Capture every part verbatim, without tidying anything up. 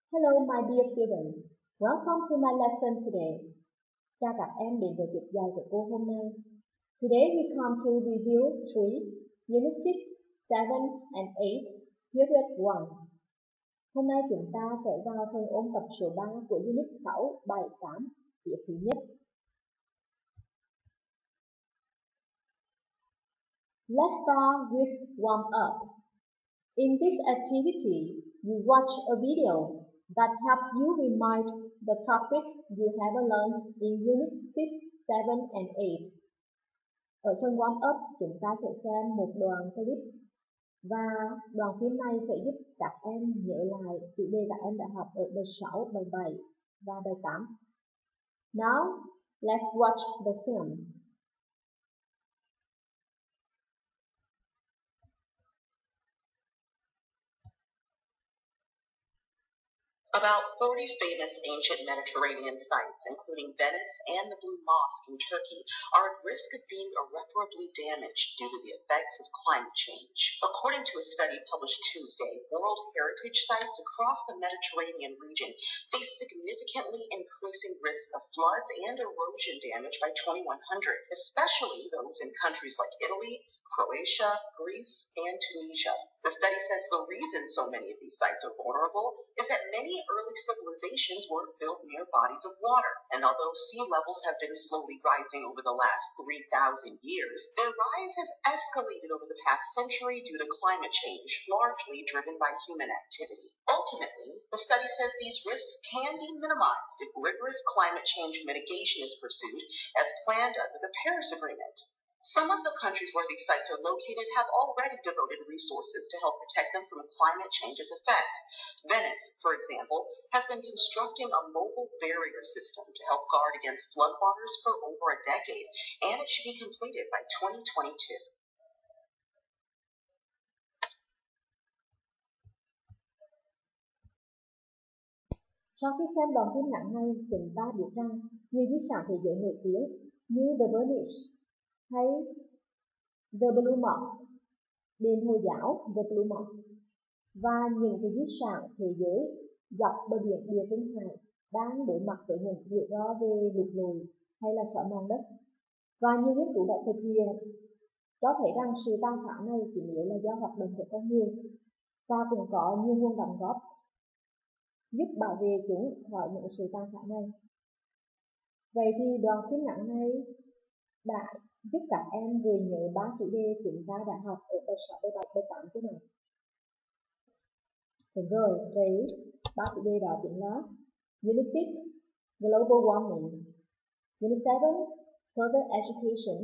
Hello, my dear students. Welcome to my lesson today. Chào các em đến với tiết dạy của cô hôm nay. Today we come to review three, Unit six, seven, and eight, Period one. Hôm nay chúng ta sẽ vào phần ôn tập số ba của Unit sáu, bảy, tám, tiết thứ nhất. Let's start with warm up. In this activity, you watch a video that helps you remind the topic you have learned in Unit six, seven, and eight. Ở phần warm up, chúng ta sẽ xem một đoạn clip và đoạn phim này sẽ giúp các em nhớ lại chủ đề các em đã học ở bài sáu, bài bảy và bài tám. Now, let's watch the film. About thirty famous ancient Mediterranean sites, including Venice and the Blue Mosque in Turkey, are at risk of being irreparably damaged due to the effects of climate change. According to a study published Tuesday, World Heritage sites across the Mediterranean region face significantly increasing risk of floods and erosion damage by twenty-one hundred, especially those in countries like Italy, Croatia, Greece, and Tunisia. The study says the reason so many of these sites are vulnerable is that many early civilizations were built near bodies of water, and although sea levels have been slowly rising over the last three thousand years, their rise has escalated over the past century due to climate change, largely driven by human activity. Ultimately, the study says these risks can be minimized if rigorous climate change mitigation is pursued as planned under the Paris Agreement. Some of the countries where these sites are located have already devoted resources to help protect them from climate change's effects. Venice, for example, has been constructing a mobile barrier system to help guard against floodwaters for over a decade, and it should be completed by twenty twenty-two. Sau khi xem đoạn phim ngắn này, chúng ta biết rằng nhiều di sản thế giới nổi tiếng như The Venice hay The Blue Mosque, đền Hồi giáo The Blue Mosque, và những cái di sản thế giới dọc bờ biển Địa Trung Hải đang đối mặt với những rủi ro về lụt lội hay là xói mòn đất. Và nhiều nghiên cứu đã thực hiện cho thấy rằng sự tàn phá này chủ yếu là do hoạt động của con người và cũng có nhiều nguồn đóng góp giúp bảo vệ chúng khỏi những sự tàn phá này. Vậy thì đoạn phim ngắn này đã giúp các em gợi nhớ ba chủ đề chúng ta đã học ở bài sáu, bài bảy, bài tám thế này. Đúng rồi, vậy ba chủ đề đó chính là Unit six, Global Warming, Unit seven, Further Education,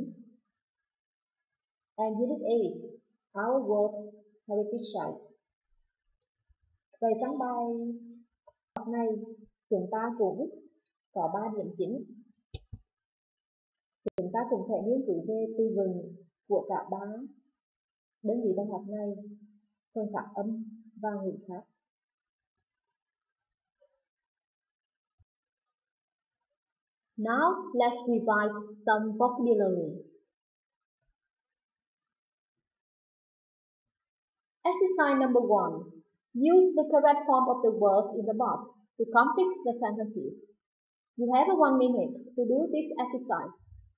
and Unit eight, Our World Heritage Sites. Vậy trong bài học này, chúng ta cũng có ba điểm chính. Chúng ta cũng sẽ nghiên cứu về từ vựng của cả ba đơn vị bài học này, phần phát âm và ngữ pháp. Now, let's revise some vocabulary. Exercise number one. Use the correct form of the words in the box to complete the sentences. You have one minute to do this exercise.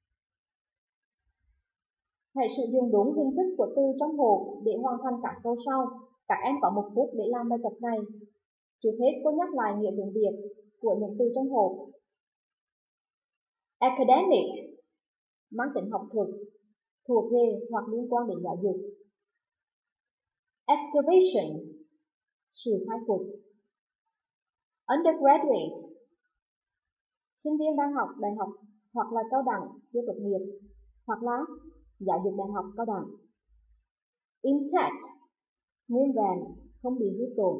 Hãy sử dụng đúng hình thức của từ trong hộp để hoàn thành các câu sau. Các em có một phút để làm bài tập này. Trước hết, cô nhắc lại nghĩa tiếng Việt của những từ trong hộp. Academic, mang tính học thuật, thuộc về hoặc liên quan đến giáo dục. Excavation, sự khai quật. Undergraduate, sinh viên đang học đại học hoặc là cao đẳng chưa tốt nghiệp, hoặc là giáo dục đại học cao đẳng. Intact, nguyên vẹn, không bị hư tổn.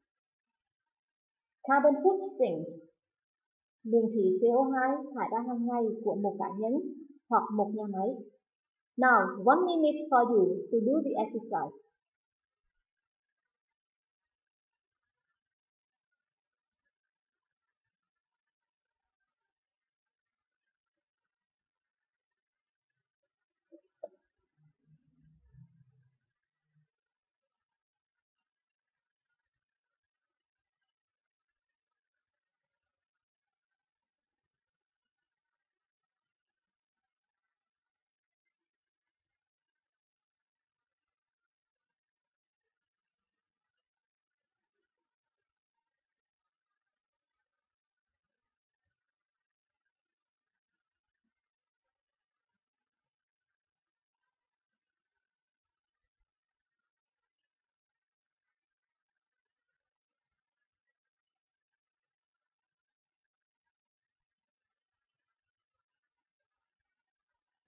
Carbon footprint, lượng khí C O hai thải ra hàng ngày của một cá nhân hoặc một nhà máy. Now, one minute for you to do the exercise.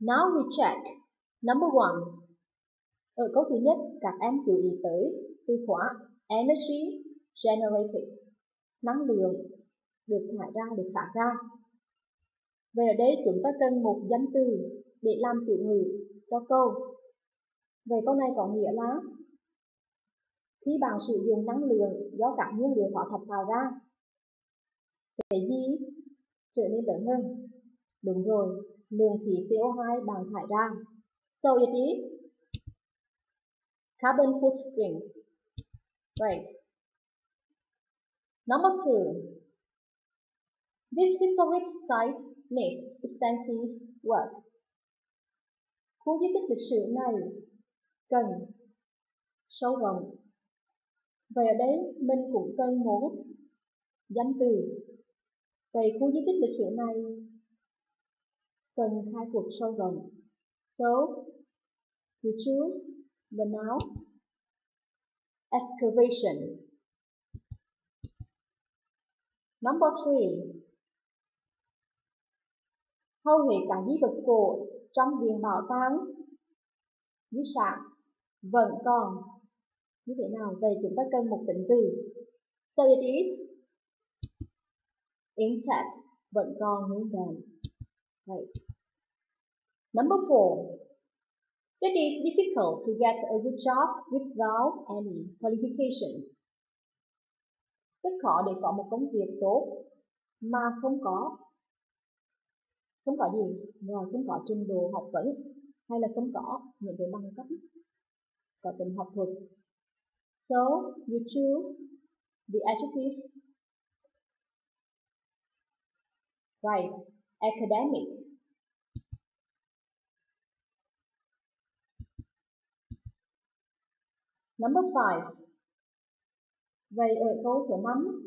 Now we check. Number one. Ở câu thứ nhất, các em chú ý tới từ khóa energy generated, năng lượng được thải ra, được phát ra. Vậy ở đây chúng ta cần một danh từ để làm chủ ngữ cho câu. Vậy câu này có nghĩa là khi bạn sử dụng năng lượng do các nhiên liệu hóa thạch tạo ra, cái gì trở nên lớn hơn? Đúng rồi, lượng khí C O hai bạn thải ra. So it is carbon footprint. Right. Number two. This historic site needs extensive work. Khu di tích lịch sử này cần sâu rộng. Vậy ở đây mình cũng cần một danh từ. Vậy khu di tích lịch sử này cần khai cuộc sâu rộng. So, you choose the noun excavation. Number three. Hầu hết các di vật cổ trong viện bảo tàng di sản vẫn còn như thế nào? Vậy chúng ta cần một tính từ. So it is intact, vẫn còn nguyên vẹn. Right. Number four. It is difficult to get a good job without any qualifications. Rất khó để có một công việc tốt mà không có không có gì, rồi không có trình độ học vấn hay là không có những cái bằng cấp có tính học thuật. So you choose the adjective. Right, academic. Number five. Vậy ở câu số năm,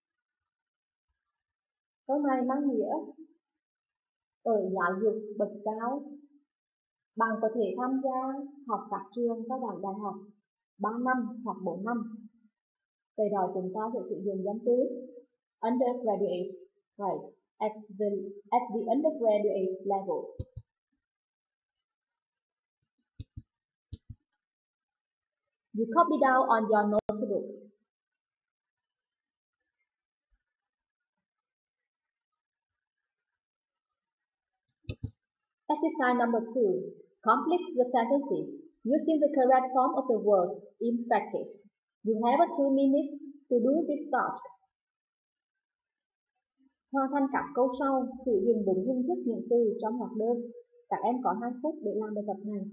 câu này mang nghĩa ở giáo dục bậc cao, bạn có thể tham gia học các trường cao đẳng đại học ba năm hoặc bốn năm. Vậy đó chúng ta sẽ sử dụng danh từ undergraduate. Right, at the at the undergraduate level. You copy down on your notebooks. Exercise number two. Complete the sentences using the correct form of the words in practice. You have two minutes to do this task. Hoàn thành các câu sau, sử dụng đúng hình thức những từ trong hoạt đơn. Các em có hai phút để làm bài tập này.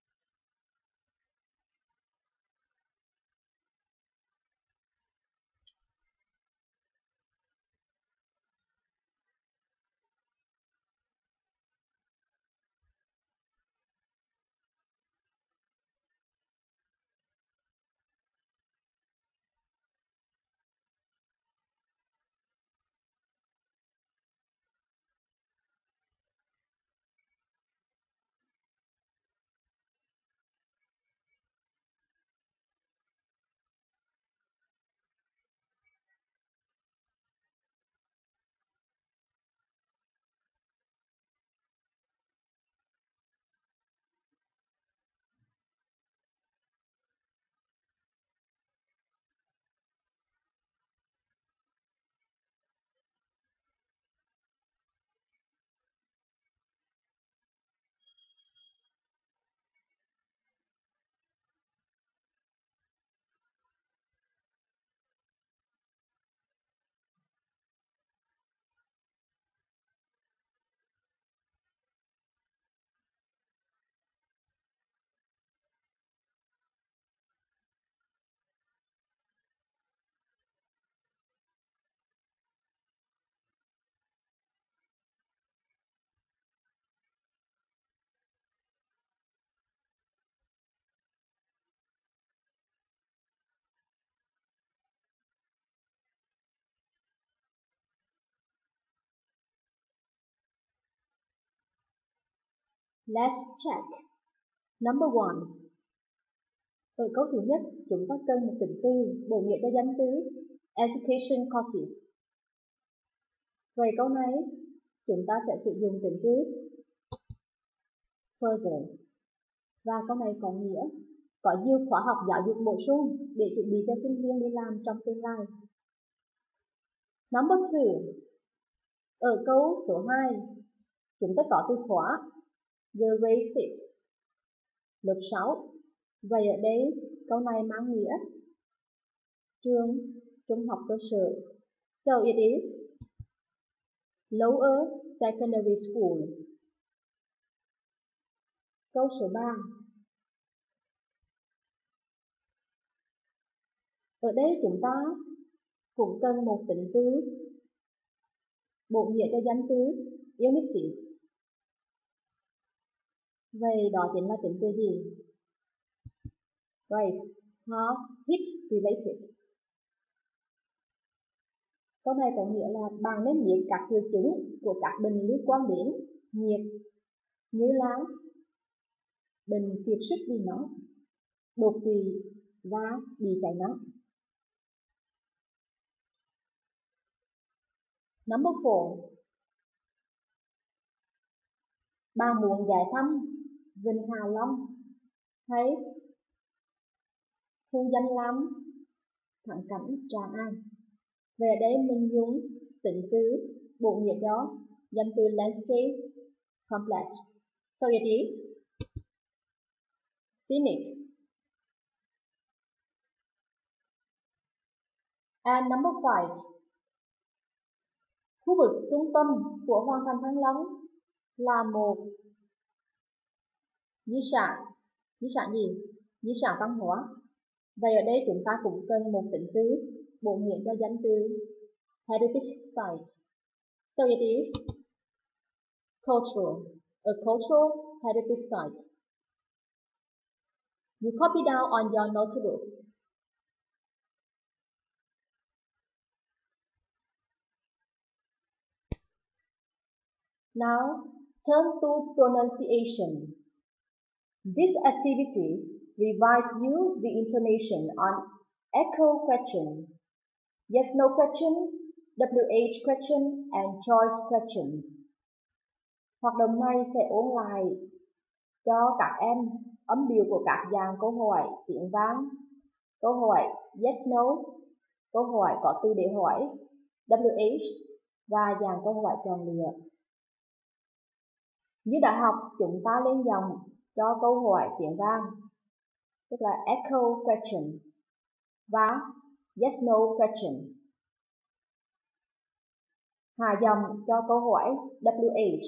Let's check. Number one. Ở câu thứ nhất, chúng ta cần một tính từ bổ nghĩa cho danh từ education courses. Vậy câu này, chúng ta sẽ sử dụng tính từ further. Và câu này có nghĩa có nhiều khóa học giáo dục bổ sung để chuẩn bị cho sinh viên đi làm trong tương lai. Number two. Ở câu số hai, chúng ta có từ khóa will raise it. Lớp sáu. Vậy ở đây câu này mang nghĩa trường trung học cơ sở. So it is lower secondary school. Câu số ba. Ở đây chúng ta cũng cần một tính từ bổ nghĩa cho danh từ illnesses. Vậy đó chính là tính từ gì? Right, how heat related. Câu này có nghĩa là bạn nên biết các triệu chứng của các bệnh liên quan đến nhiệt như là bệnh kiệt sức vì nóng, đột quỵ và bị cháy nắng. Number four. Bạn muốn ghé thăm Vịnh Hạ Long hay khu danh lam thắng cảnh Tràng An. Về đây mình dùng tính từ bổ nghĩa cho danh từ landscape complex. So it is scenic. And number five. Khu vực trung tâm của Hoàng thành Thăng Long là một di sản. Di sản gì? Di sản văn hóa. Vậy ở đây chúng ta cũng cần một tính từ bổ nghĩa cho danh từ heritage site. So it is cultural. A cultural heritage site. You copy down on your notebook. Now, turn to pronunciation. These activities revise you the intonation on echo question, yes no question, W H question, and choice questions. Hoạt động này sẽ ôn lại cho các em âm điệu của các dạng câu hỏi tiếng vang, câu hỏi yes no, câu hỏi có từ để hỏi W H và dạng câu hỏi chọn lựa. Như đã học, chúng ta lên dòng cho câu hỏi tiếng vang, tức là echo question và yes no question. Hạ dòng cho câu hỏi W H.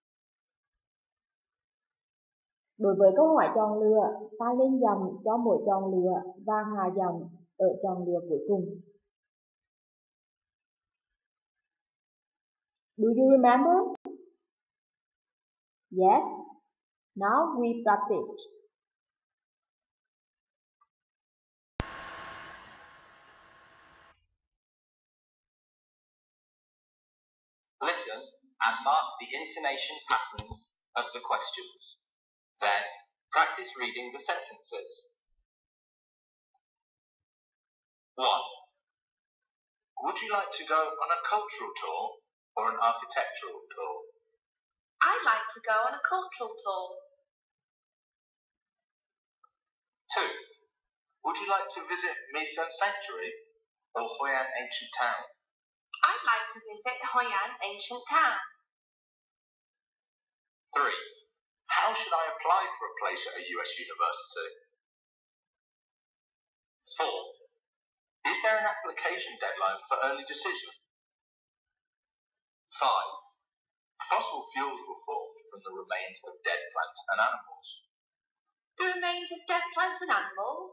Đối với câu hỏi chọn lựa, ta lên dòng cho mỗi chọn lựa và hạ dòng ở chọn lựa cuối cùng. Do you remember? Yes. Now we practiced. Listen and mark the intonation patterns of the questions. Then, practice reading the sentences. one. Would you like to go on a cultural tour or an architectural tour? I'd like to go on a cultural tour. two. Would you like to visit Misan Sanctuary or Hoi An Ancient Town? I'd like to visit Hoi An Ancient Town. three. How should I apply for a place at a U S university? four. Is there an application deadline for early decision? five. Fossil fuels were formed from the remains of dead plants and animals. The remains of dead plants and animals?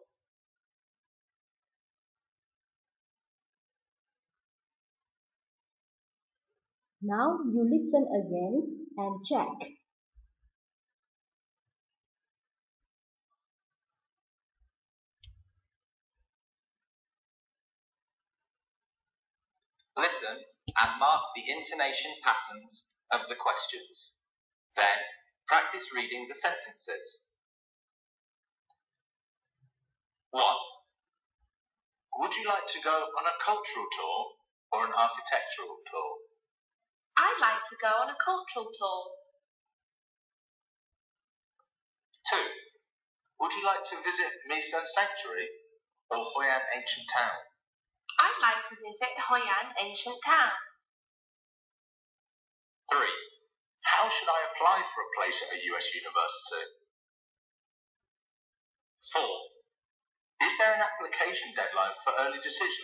Now you listen again and check. Listen and mark the intonation patterns of the questions. Then, practice reading the sentences. one. Would you like to go on a cultural tour or an architectural tour? I'd like to go on a cultural tour. Two, would you like to visit Misan Sanctuary or Hoi An Ancient Town? I'd like to visit Hoi An Ancient Town. Three, how should I apply for a place at a U S university? Four, is there an application deadline for early decision?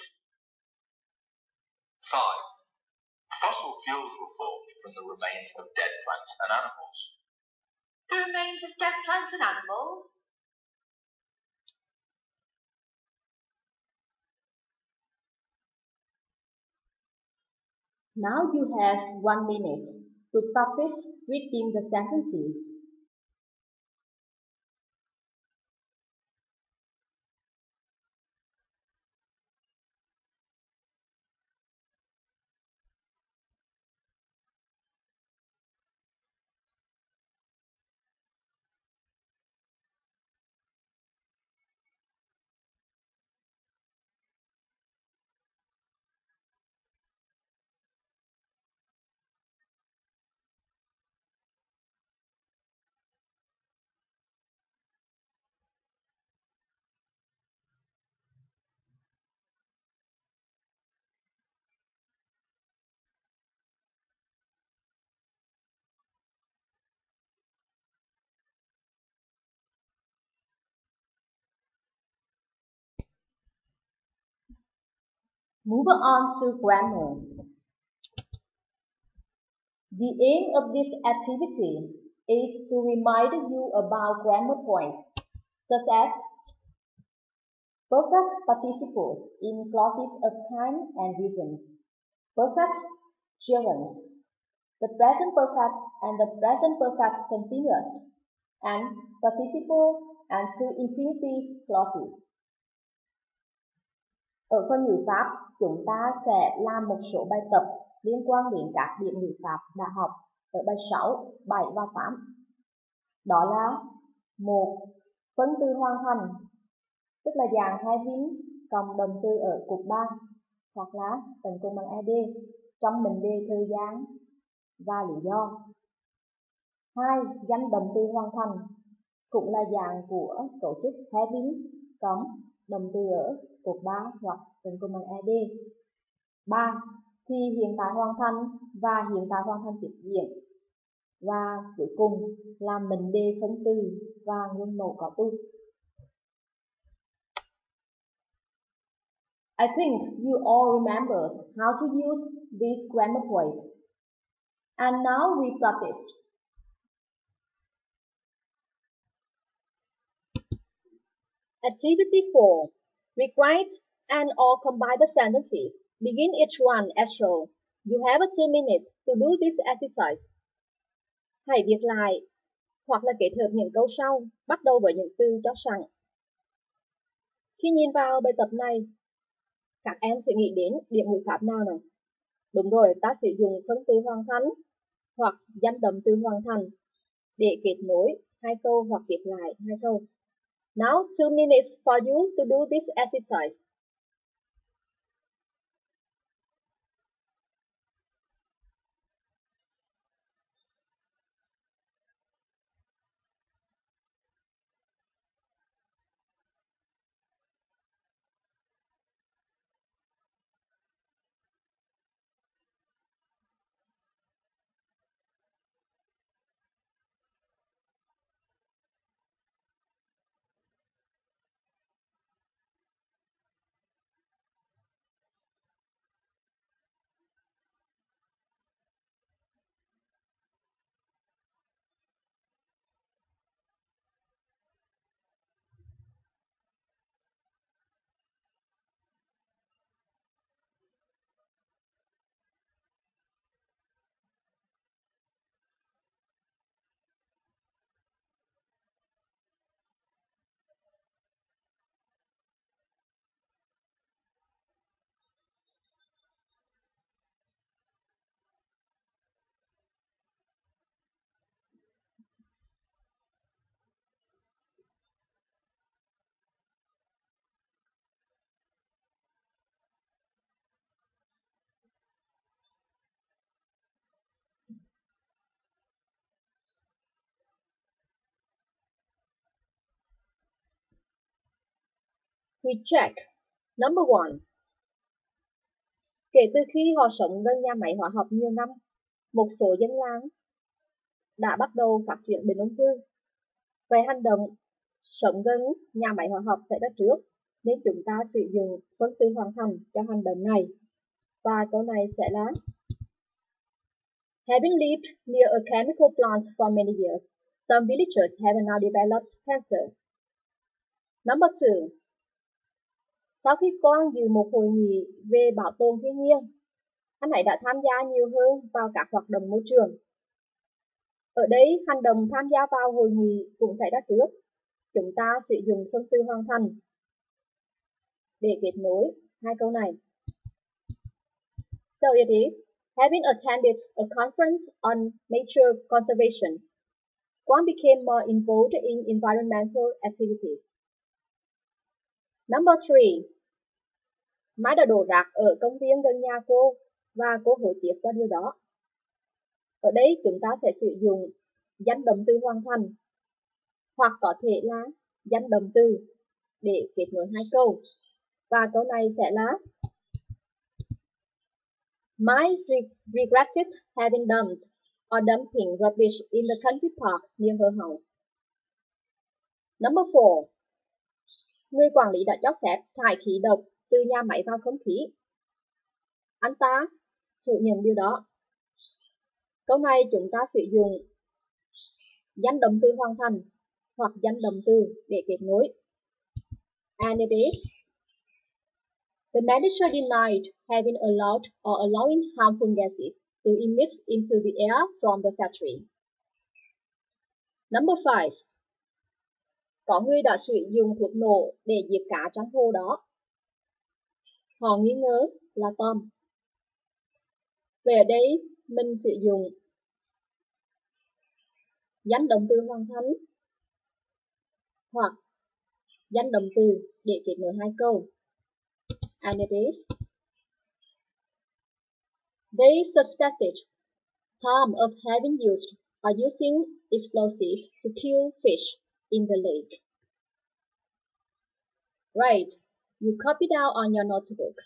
Five, fossil fuels were formed from the remains of dead plants and animals. The remains of dead plants and animals? Now you have one minute to practice reading the sentences. Move on to grammar. The aim of this activity is to remind you about grammar points, such as perfect participles in clauses of time and reasons, perfect gerunds, the present perfect and the present perfect continuous, and participle and to infinitive clauses. Ở phần ngữ pháp, chúng ta sẽ làm một số bài tập liên quan đến các điểm ngữ pháp đã học ở bài sáu, bảy và tám. Đó là một. Phân từ hoàn thành, tức là dạng having cộng động từ ở cụm ba hoặc là tấn công bằng ed trong mệnh đề thời gian và lý do. Hai. Danh động từ hoàn thành cũng là dạng của cấu trúc having cộng động từ ở cột ba hoặc tấn công bằng ed. ba. Thì hiện tại hoàn thành và hiện tại hoàn thành tiếp diễn. Và cuối cùng là mệnh đề phân từ và nguyên mẫu có từ. I think you all remembered how to use these grammar points. And now we practiced. Activity four. Rewrite and or combine the sentences. Begin each one as shown. You have two minutes to do this exercise. Hãy viết lại hoặc là kết hợp những câu sau, bắt đầu với những từ cho sẵn. Khi nhìn vào bài tập này, các em sẽ nghĩ đến điểm ngữ pháp nào nào? Đúng rồi, ta sử dụng phân từ hoàn thành hoặc danh động từ hoàn thành để kết nối hai câu hoặc kết lại hai câu. Now, two minutes for you to do this exercise. We check. Number one. Kể từ khi họ sống gần nhà máy hóa học nhiều năm, một số dân làng đã bắt đầu phát triển bệnh ung thư. Về hành động sống gần nhà máy hóa học xảy ra trước, nên chúng ta sử dụng分từ hoàn thành cho hành động này. Và câu này sẽ là Having lived near a chemical plant for many years, some villagers have now developed cancer. Number two. Sau khi con dự một hội nghị về bảo tồn thiên nhiên, anh ấy đã tham gia nhiều hơn vào các hoạt động môi trường. Ở đây, hành động tham gia vào hội nghị cũng xảy ra trước. Chúng ta sử dụng phân từ hoàn thành để kết nối hai câu này. So it is, having attended a conference on nature conservation, one became more involved in environmental activities. Number three. Mai đã đổ rác ở công viên gần nhà cô và cô hối tiếc cho điều đó. Ở đây chúng ta sẽ sử dụng danh động từ hoàn thành hoặc có thể là danh động từ để kết nối hai câu. Và câu này sẽ là Mai regretted having dumped or dumping rubbish in the country park near her house. Number four. Người quản lý đã cho phép thải khí độc từ nhà máy vào không khí. Anh ta phủ nhận điều đó. Câu này chúng ta sử dụng danh động từ hoàn thành hoặc danh động từ để kết nối. And it is, the manager denied having allowed or allowing harmful gases to emit into the air from the factory. Number five. Có người đã sử dụng thuốc nổ để diệt cá trong hồ đó. Họ nghi ngờ là Tom. Về ở đây, mình sử dụng danh động từ hoàn thành hoặc danh động từ để kết nối hai câu. And it is, they suspected Tom of having used or using explosives to kill fish in the lake. Right, you copy down on your notebook.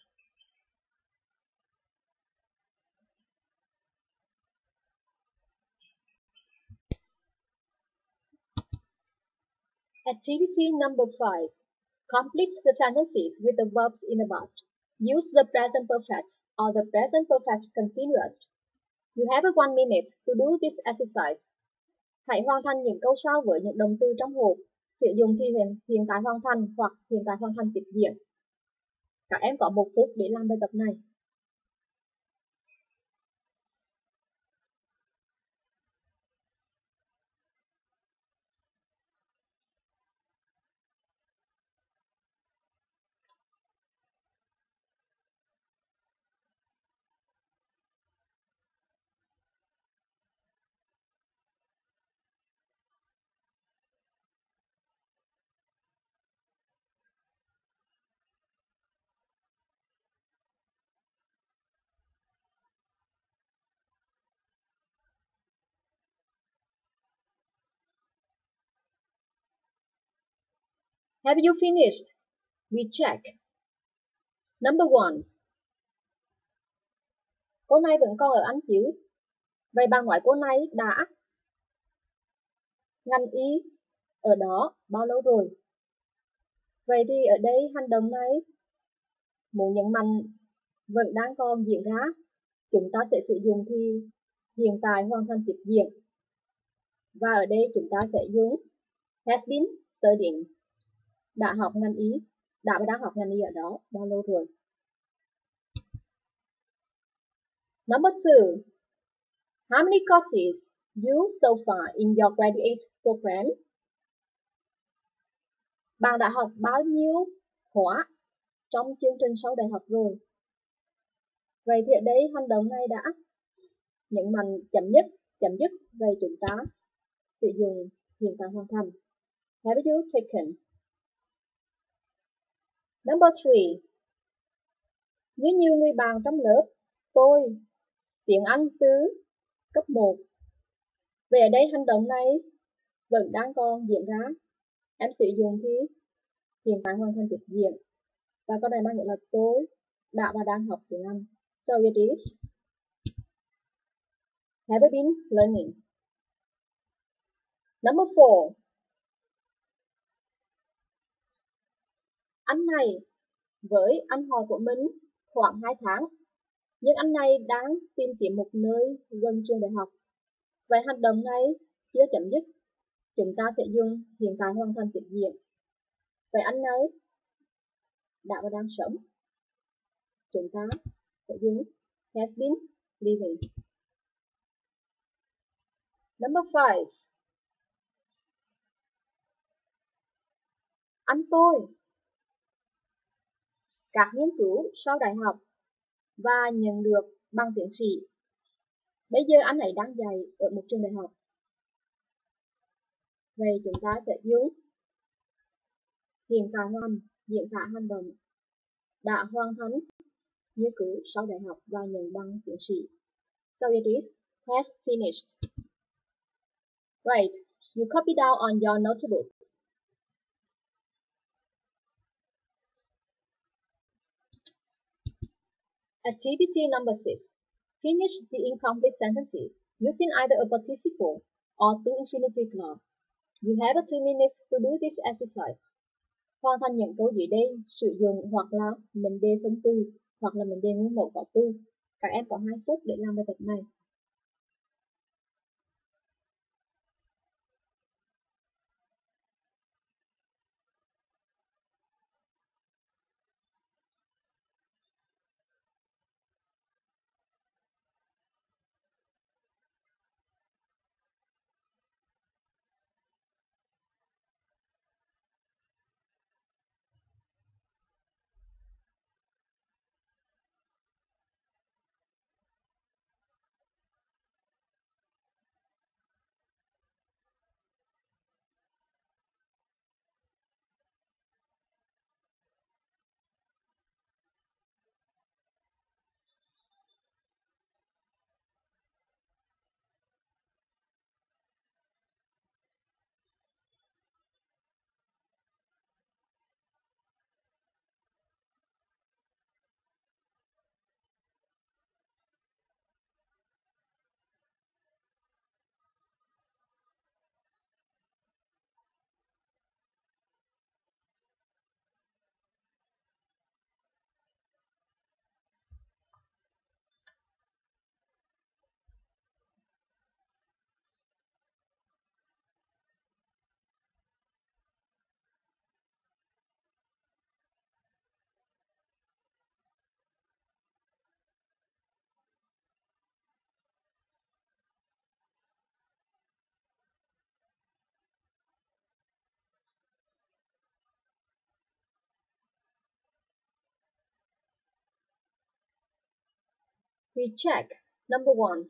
Activity number five. Complete the sentences with the verbs in the past. Use the present perfect or the present perfect continuous. You have one minute to do this exercise. Hãy hoàn thành những câu sau với những động từ trong hộp. Sử dụng thì hiện, hiện tại hoàn thành hoặc hiện tại hoàn thành tiếp diễn. Các em có một phút để làm bài tập này. Have you finished? We check. Number one. Cô này vẫn còn ở Anh chứ? Vậy bạn nói cô này đã ngành y ở đó bao lâu rồi? Vậy thì ở đây hành động này muốn nhấn mạnh vẫn đang còn diễn ra. Chúng ta sẽ sử dụng thì hiện tại hoàn thành tiếp diễn. Và ở đây chúng ta sẽ dùng has been studying. Đã học ngành y, đã và đang học ngành y ở đó bao lâu rồi? Number two. How many courses you so far in your graduate program? Bạn đã học bao nhiêu khóa trong chương trình sau đại học rồi? Vậy thì ở đây hành động này đã nhấn mạnh chấm dứt, chấm dứt. Vậy chúng ta sử dụng hiện tại hoàn thành. Have you taken? Number three. Như nhiều người bạn trong lớp, tôi tiếng Anh từ cấp một. Về ở đây hành động này vẫn đang còn diễn ra. Em sử dụng thì hiện tại hoàn thành tiếp diễn Và câu này mang nghĩa là tôi đã và đang học tiếng Anh. So it is have been learning. Number four. Anh này với anh họ của mình khoảng hai tháng, nhưng anh này đang tìm kiếm một nơi gần trường đại học. Vậy hành động này chưa chấm dứt, chúng ta sẽ dùng hiện tại hoàn thành tiếp diễn. Vậy anh này đã và đang sống, chúng ta sẽ dùng has been living. Number five. Anh tôi các nghiên cứu sau đại học và nhận được bằng tiến sĩ. Bây giờ anh ấy đang dạy ở một trường đại học. Vậy chúng ta sẽ dùng hiện tại hoàn diễn tả hành động đã hoàn thành nghiên cứu sau đại học và nhận bằng tiến sĩ. So it is has finished. Right, you copy down on your notebooks. Activity number six. Finish the incomplete sentences using either a participle or to infinitive clause. You have two minutes to do this exercise. Hoàn thành những câu dưới đây sử dụng hoặc là mình đề phân từ hoặc là mình đề nguyên mẫu có tu. Các em có hai phút để làm bài tập này. We check. Number one.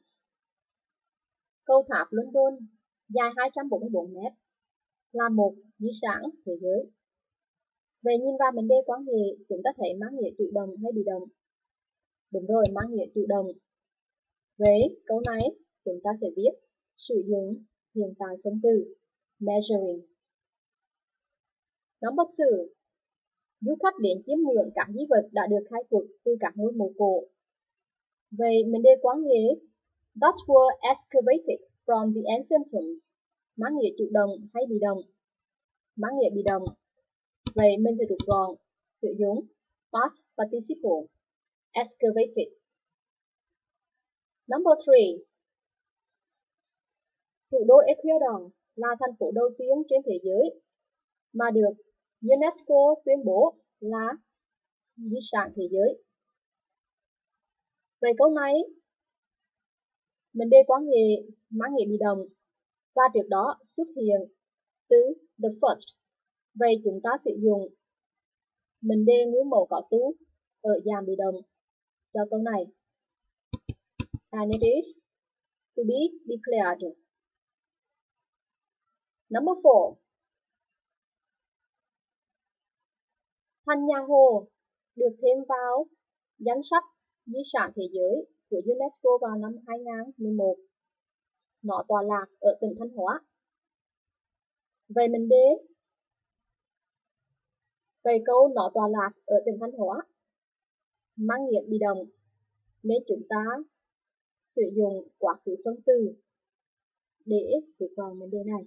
Cầu tháp London dài hai trăm bốn mươi bốn mét là một di sản thế giới. Về nhìn vào vấn đề quan hệ, chúng ta thấy mang nghĩa chủ động hay bị động? Đúng rồi, mang nghĩa chủ động. Với câu này, chúng ta sẽ viết sử dụng hiện tại phân từ measuring. Number two. Du khách đến chiêm ngưỡng các di vật đã được khai quật từ các ngôi mộ cổ. Vậy vấn đề quan hệ, those were excavated from the ancient tombs. Mang nghĩa chủ động hay bị động? Mang nghĩa bị động. Vậy mình sẽ rút gọn sử dụng past participle excavated. Number three. Thủ đô Ecuador là thành phố đầu tiên trên thế giới mà được UNESCO tuyên bố là di sản thế giới. Về câu này, mình đề quan hệ mang nghĩa bị động và trước đó xuất hiện từ the first. Vậy chúng ta sử dụng mình đề nguyên mẫu có tu ở dạng bị động cho câu này. And it is to be declared. Number four. Thành nhà Hồ được thêm vào danh sách di sản thế giới của UNESCO vào năm hai nghìn không trăm mười một. Nó tọa lạc ở tỉnh Thanh Hóa. Vậy mình đề Vậy câu nó tọa lạc ở tỉnh Thanh Hóa mang nghĩa bị động nên chúng ta sử dụng quá khứ phân từ để viết vào vấn đề này.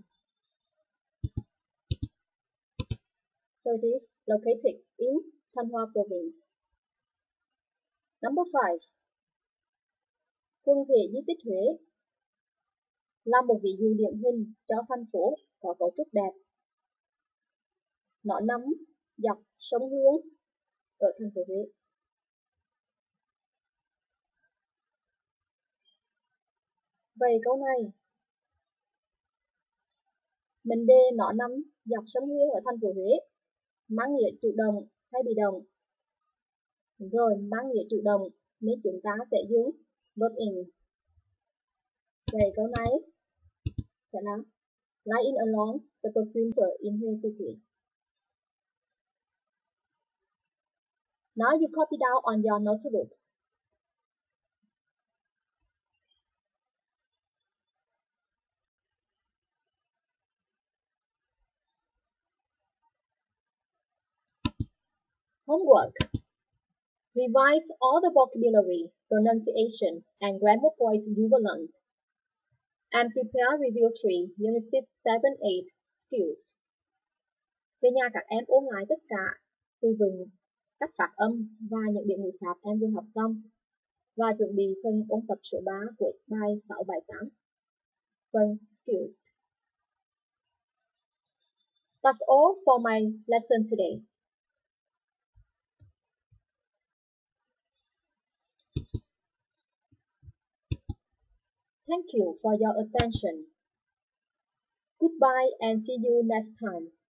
So it is located in Thanh Hóa province. Number five. Quần thể di tích Huế là một ví dụ điển hình cho thành phố có cấu trúc đẹp. Nó nằm dọc sông Hương ở thành phố Huế. Vậy câu này, mình đề nó nằm dọc sông Hương ở thành phố Huế, mang nghĩa chủ động hay bị động? Rồi, mang nghĩa chủ động nên chúng ta sẽ dùng verb in. Vậy câu này sẽ là lie in along the perimeter in Huế City. Now you copy down on your notebooks. Homework. Revise all the vocabulary, pronunciation, and grammar points you will learn. And prepare review three, unit six, seven, eight, skills. Về nhà các em ôn lại tất cả từ vựng, cách phát âm và những điểm ngữ pháp em vừa học xong và chuẩn bị phần ôn tập số ba của bài sáu, bài tám. Phần skills. That's all for my lesson today. Thank you for your attention. Goodbye and see you next time.